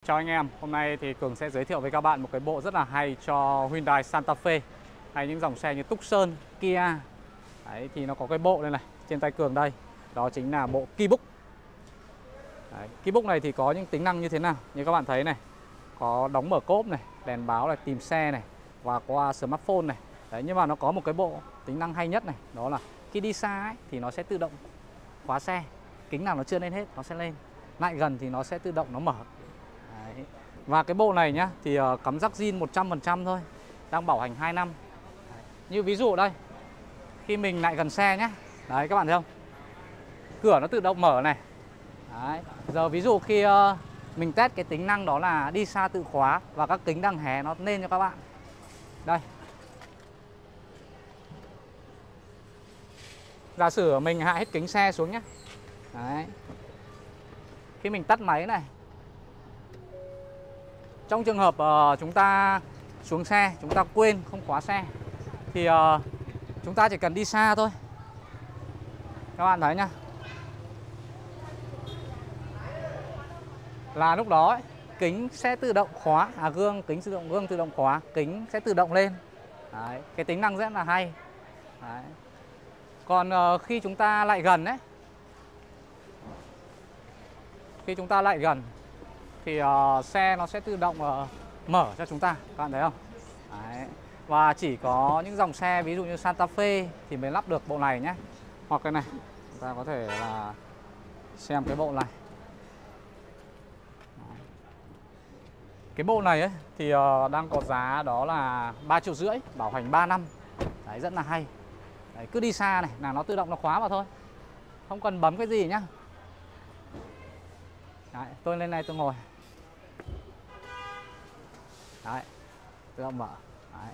Chào anh em, hôm nay thì Cường sẽ giới thiệu với các bạn một cái bộ rất là hay cho Hyundai Santa Fe hay những dòng xe như Tucson, Kia. Đấy, thì nó có cái bộ đây này, trên tay Cường đây. Đó chính là bộ Keybook. Đấy, Keybook này thì có những tính năng như thế nào? Như các bạn thấy này, có đóng mở cốp này, đèn báo này, tìm xe này và qua smartphone này. Đấy, nhưng mà nó có một cái bộ tính năng hay nhất này, đó là khi đi xa ấy, thì nó sẽ tự động khóa xe. Kính nào nó chưa lên hết nó sẽ lên, lại gần thì nó sẽ tự động nó mở. Đấy. Và cái bộ này nhá thì cắm rắc zin 100% thôi, đang bảo hành 2 năm. Đấy. Như ví dụ đây, khi mình lại gần xe nhé, đấy các bạn thấy không, cửa nó tự động mở này. Đấy. Giờ ví dụ khi mình test cái tính năng đó là đi xa tự khóa và các kính đang hé nó lên cho các bạn. Đây, giả sử mình hạ hết kính xe xuống nhé. Đấy. Khi mình tắt máy này, trong trường hợp chúng ta xuống xe, chúng ta quên không khóa xe thì chúng ta chỉ cần đi xa thôi. Các bạn thấy nhá, là lúc đó ấy, kính sẽ tự động khóa, gương tự động khóa, kính sẽ tự động lên. Đấy, cái tính năng rất là hay. Đấy. Còn khi chúng ta lại gần ấy, khi chúng ta lại gần thì xe nó sẽ tự động mở cho chúng ta, các bạn thấy không? Đấy. Và chỉ có những dòng xe ví dụ như Santa Fe thì mới lắp được bộ này nhé. Hoặc cái này, chúng ta có thể là xem cái bộ này. Cái bộ này ấy thì đang có giá đó là 3,5 triệu, bảo hành 3 năm. Đấy, rất là hay. Đấy, cứ đi xa này là nó tự động nó khóa vào thôi, không cần bấm cái gì nhá. Đấy, tôi lên này tôi ngồi. Đấy, tự động mở. Đấy.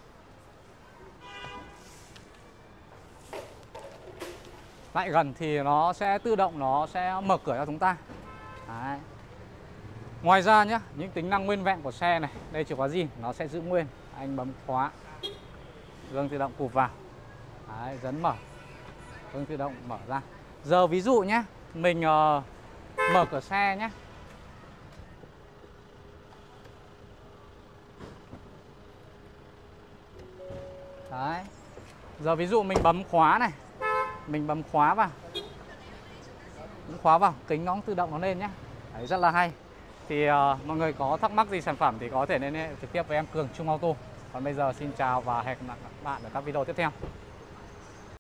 Lại gần thì nó sẽ tự động nó sẽ mở cửa cho chúng ta. Đấy. Ngoài ra nhé, những tính năng nguyên vẹn của xe này, đây chìa khóa zin nó sẽ giữ nguyên. Anh bấm khóa, gương tự động cụp vào. Đấy, nhấn mở, gương tự động mở ra. Giờ ví dụ nhé, mình mở cửa xe nhé. Đấy. Giờ ví dụ mình bấm khóa này, mình bấm khóa vào, kính nó cũng tự động nó lên nhé. Đấy, rất là hay. Thì mọi người có thắc mắc gì sản phẩm thì có thể liên hệ trực tiếp với em Cường Trung Auto. Còn bây giờ xin chào và hẹn gặp lại các bạn ở các video tiếp theo.